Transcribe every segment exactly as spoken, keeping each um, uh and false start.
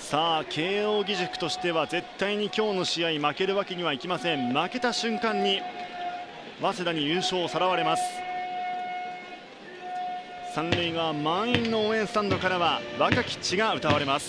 さあ慶応義塾としては絶対に今日の試合負けるわけにはいきません。負けた瞬間に早稲田に優勝をさらわれます。三塁側満員の応援スタンドからは若き血が歌われます。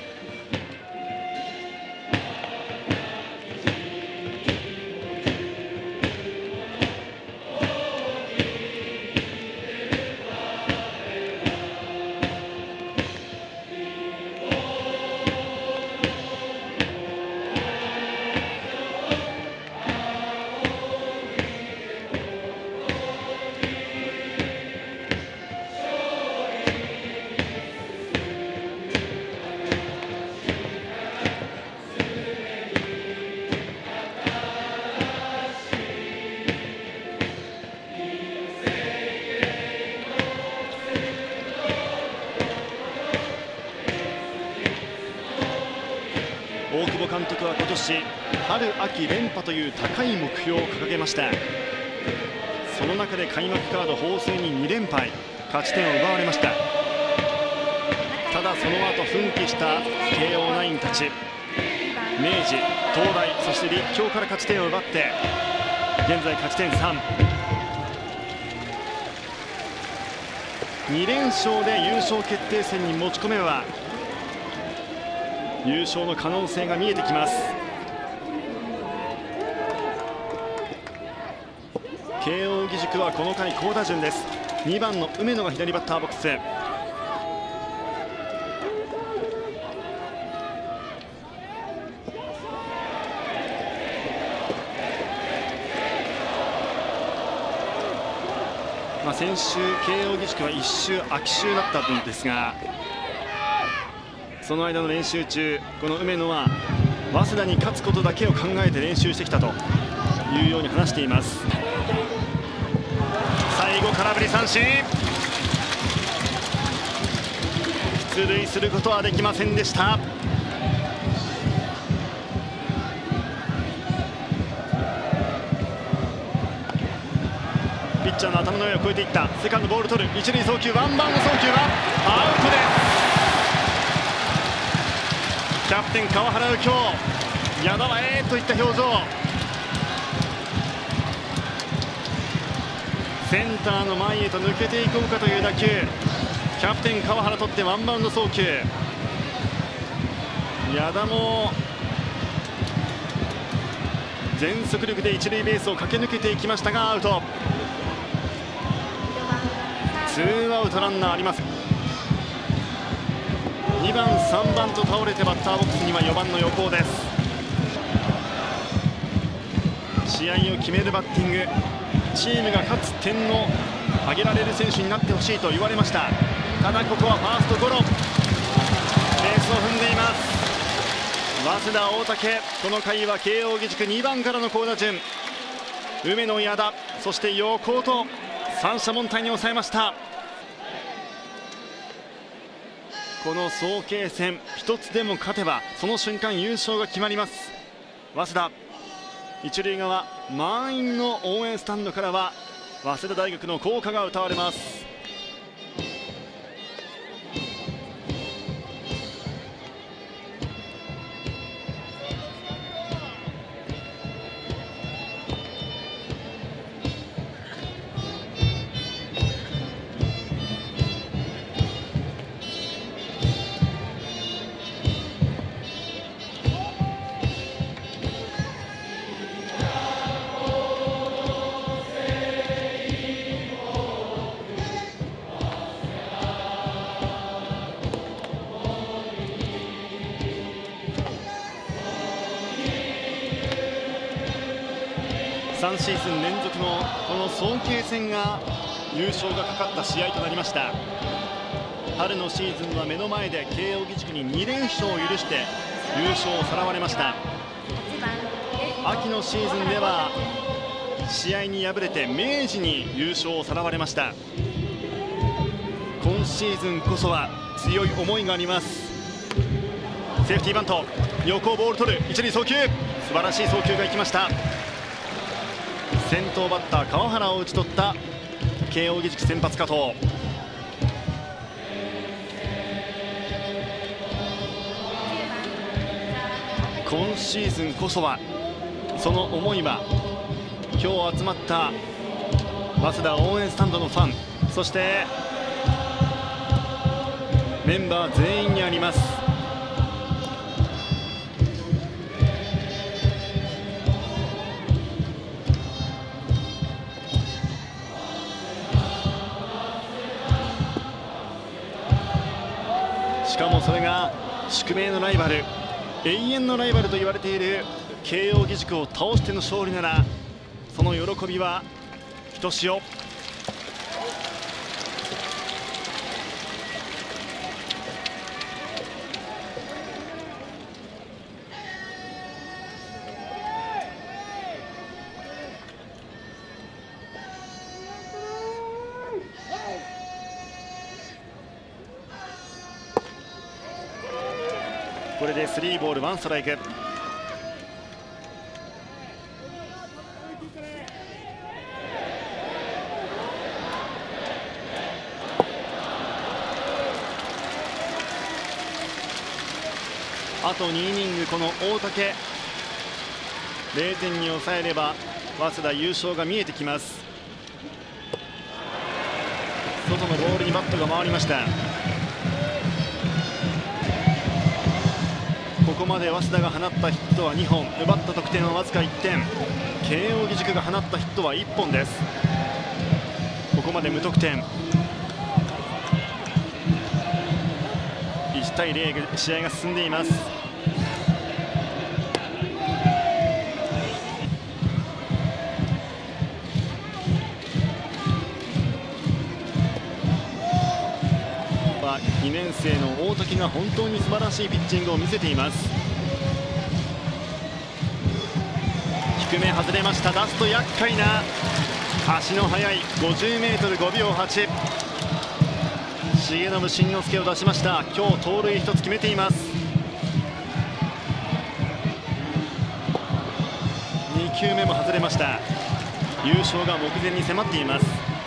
大久保監督は今年春秋連覇という高い目標を掲げました。その中で開幕カード法政にに連敗、勝ち点を奪われました。ただその後奮起した慶応ナインたち、明治、東大、そして立教から勝ち点を奪って現在勝ち点さん、に連勝で優勝決定戦に持ち込めば優勝の可能性が見えてきます。慶応義塾はこの回好打順です。にばんの梅野が左バッターボックス。まあ先週慶応義塾は一周空き週だったんですが、その間の練習中、この梅野は早稲田に勝つことだけを考えて練習してきたというように話しています。最後空振り三振、出塁することはできませんでした。ピッチャーの頭の上を越えていった。セカンドボール取る、一塁送球、ワンバウンド送球はアウトです。キャプテン川原右京、矢田はえーといった表情。センターの前へと抜けていこうかという打球、キャプテン川原とってワンバウンド送球。矢田も全速力で一塁ベースを駆け抜けていきましたがアウト。ツーアウトランナーあります。にばんさんばんと倒れてバッターボックスにはよばんの横尾です。試合を決めるバッティング、チームが勝つ点を挙げられる選手になってほしいと言われました。ただここはファーストゴロ、ベースを踏んでいます。早稲田大竹、この回は慶応義塾にばんからの好打順、梅野、矢田、そして横尾と三者凡退に抑えました。この早慶戦一つでも勝てばその瞬間優勝が決まります。早稲田、一塁側満員の応援スタンドからは早稲田大学の校歌が歌われます。さんシーズン連続のこの早慶戦が優勝がかかった試合となりました。春のシーズンは目の前で慶応義塾にに連勝を許して優勝をさらわれました。秋のシーズンでは試合に敗れて明治に優勝をさらわれました。今シーズンこそは強い思いがあります。セーフティーバント、横をボール取る、一塁送球、素晴らしい送球がいきました。先頭バッター川原を打ち取った慶応義塾先発加藤。 今シーズンこそは、その思いは今日集まった早稲田応援スタンドのファン、そしてメンバー全員にあります。しかもそれが宿命のライバル、永遠のライバルと言われている慶応義塾を倒しての勝利なら、その喜びはひとしお。これでスリーボールワンストライク。あとにイニング、この大竹ゼロてんに抑えれば早稲田優勝が見えてきます。外のボールにバットが回りました。ここまで早稲田が放ったヒットはにほん、奪った得点はわずかいってん。慶応義塾が放ったヒットはいっぽんです。ここまで無得点。いちたいゼロ、試合が進んでいます。にねん生の大竹が本当に素晴らしいピッチングを見せています。低め外れました。出すと厄介な足の速い ごじゅうメートルごびょうはち、重信慎之介を出しました。今日盗塁ひとつ決めています。にきゅうめも外れました。優勝が目前に迫っています。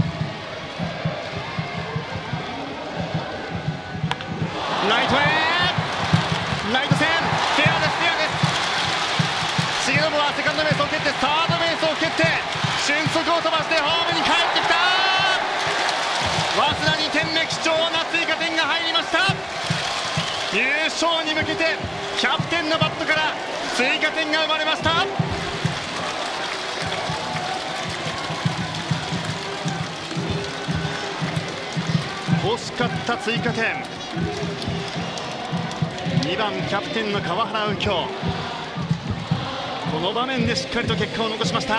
ライトへ、ライト線、フェアです、フェアです。重信はセカンドベースを蹴って、サードベースを蹴って、俊足を飛ばしてホームに帰ってきた。早稲田にてんめ、貴重な追加点が入りました。優勝に向けてキャプテンのバットから追加点が生まれました。惜しかった追加点。にばんキャプテンの川原右京、この場面でしっかりと結果を残しました。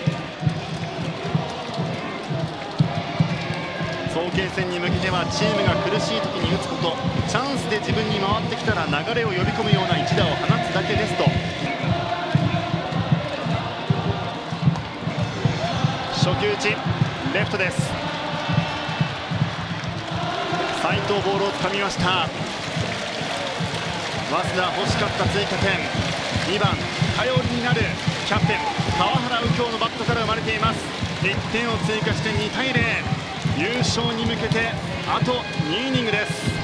早慶戦に向けてはチームが苦しい時に打つこと、チャンスで自分に回ってきたら流れを呼び込むような一打を放つだけですと。初球打ちレフトです。斉藤ボールをつかみました。早稲田欲しかった追加点、にばん頼りになるキャプテン川原右京のバットから生まれています。いってんを追加してにたいゼロ、優勝に向けてあとにイニングです。